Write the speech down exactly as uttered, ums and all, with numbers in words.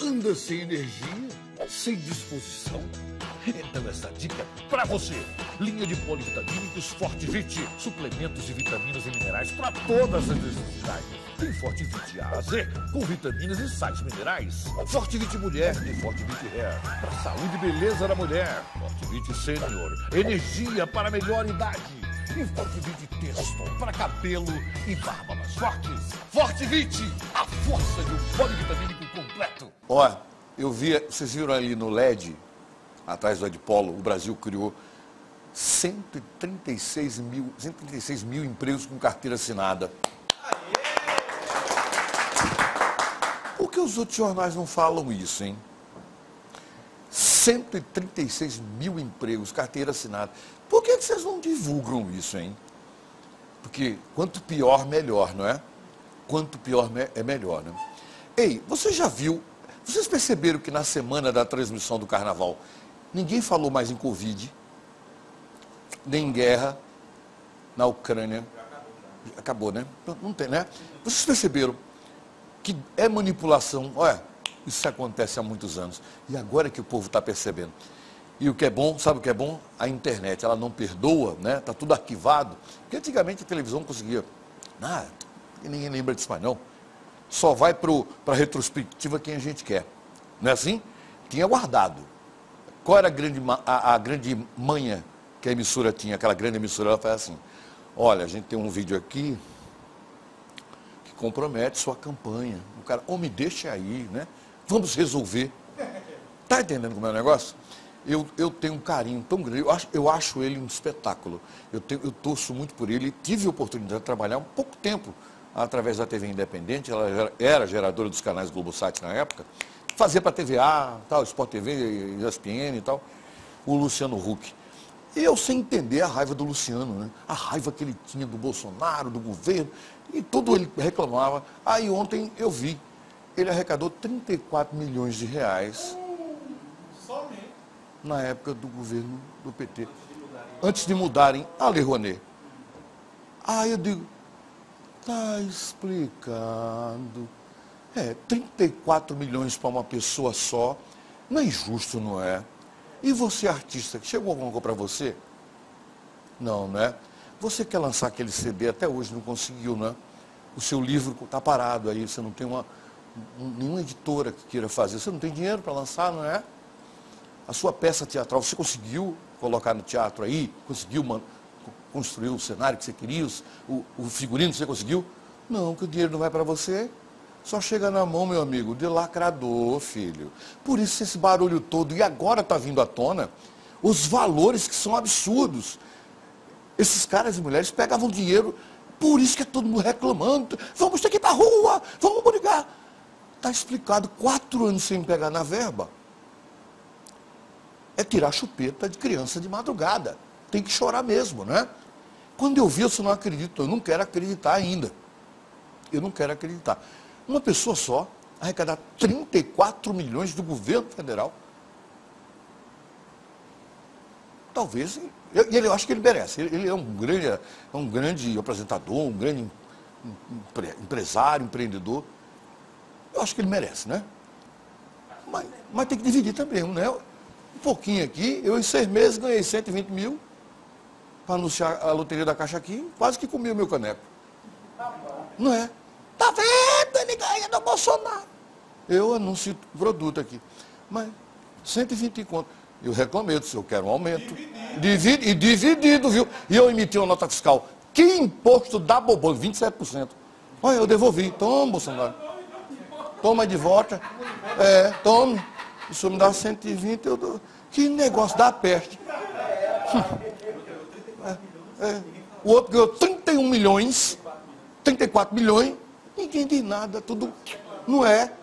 anda sem energia, sem disposição? Então essa dica é pra você. Linha de polivitamínicos Fortivite. Suplementos de vitaminas e minerais para todas as necessidades. Tem Fortivite A a Z, com vitaminas e sais minerais. Fortivite Mulher e Fortivite Hair, para saúde e beleza da mulher. Fortivite Sênior, energia para melhor idade. E Fortivite Testo, para cabelo e barba mais fortes. Fortivite, a força de um polivitamínico completo. Ó, eu vi, vocês viram ali no L E D, atrás do Edpolo, o Brasil criou cento e trinta e seis mil, cento e trinta e seis mil empregos com carteira assinada. Por que os outros jornais não falam isso, hein? cento e trinta e seis mil empregos, carteira assinada. Por que vocês não divulgam isso, hein? Porque quanto pior, melhor, não é? Quanto pior é melhor, né? Ei, você já viu, vocês perceberam que na semana da transmissão do Carnaval, ninguém falou mais em Covid, nem em guerra na Ucrânia. Acabou, né? Não tem, né? Vocês perceberam que é manipulação. Olha, isso acontece há muitos anos. E agora que o povo está percebendo. E o que é bom, sabe o que é bom? A internet, ela não perdoa, né? Está tudo arquivado. Porque antigamente a televisão conseguia. Ah, ninguém lembra disso mais não. Só vai para a retrospectiva quem a gente quer. Não é assim? Tinha guardado. Qual era a grande, a, a grande manha que a emissora tinha? Aquela grande emissora, ela faz assim. Olha, a gente tem um vídeo aqui que compromete sua campanha. O cara, oh, me deixa aí, né? Vamos resolver. Tá entendendo como é o negócio? Eu, eu tenho um carinho tão grande, eu acho, eu acho ele um espetáculo. Eu, tenho, eu torço muito por ele. Tive a oportunidade de trabalhar um pouco tempo através da T V Independente, ela era geradora dos canais Globosat na época. Fazia para a T V A, tal, Sport T V, E S P N e tal, o Luciano Huck. E eu sem entender a raiva do Luciano, né? A raiva que ele tinha do Bolsonaro, do governo, e tudo ele reclamava. Aí ontem eu vi, ele arrecadou trinta e quatro milhões de reais na época do governo do P T, antes de mudarem a Lei Rouanet. Aí eu digo, tá explicado. É, trinta e quatro milhões para uma pessoa só, não é injusto, não é? E você, artista, chegou alguma coisa para você? Não, né? Você quer lançar aquele C D, até hoje não conseguiu, né? O seu livro está parado aí, você não tem uma, nenhuma editora que queira fazer, você não tem dinheiro para lançar, não é? A sua peça teatral, você conseguiu colocar no teatro aí? Conseguiu man, construir o cenário que você queria, o, o figurino que você conseguiu? Não, que o dinheiro não vai para você. Só chega na mão, meu amigo, de lacrador, filho. Por isso esse barulho todo. E agora está vindo à tona os valores que são absurdos. Esses caras e mulheres pegavam dinheiro, por isso que é todo mundo reclamando. Vamos ter que ir para a rua, vamos brigar. Está explicado, quatro anos sem pegar na verba. É tirar chupeta de criança de madrugada. Tem que chorar mesmo, né? Quando eu vi, eu só não acredito. Eu não quero acreditar ainda. Eu não quero acreditar. Uma pessoa só arrecadar trinta e quatro milhões do governo federal. Talvez, e ele, eu acho que ele merece. Ele, ele é um grande, é um grande apresentador, um grande empre, empresário, empreendedor. Eu acho que ele merece, né? Mas, mas tem que dividir também, né? Um pouquinho aqui, eu em seis meses ganhei cento e vinte mil para anunciar a loteria da Caixa aqui, quase que comi o meu caneco. Não é? Tá vendo? Ele ganha do Bolsonaro. Eu anuncio produto aqui. Mas cento e vinte conto. Eu reclamei, eu disse, eu quero um aumento. Dividi, e dividido, viu? E eu emiti uma nota fiscal. Que imposto dá bobão? vinte e sete por cento. Olha, eu devolvi. Toma, Bolsonaro. Toma de volta. É, tome. O senhor me dá cento e vinte, eu dou. Que negócio da peste. É, é. O outro ganhou trinta e um milhões, trinta e quatro milhões, ninguém diz nada, tudo. Não é?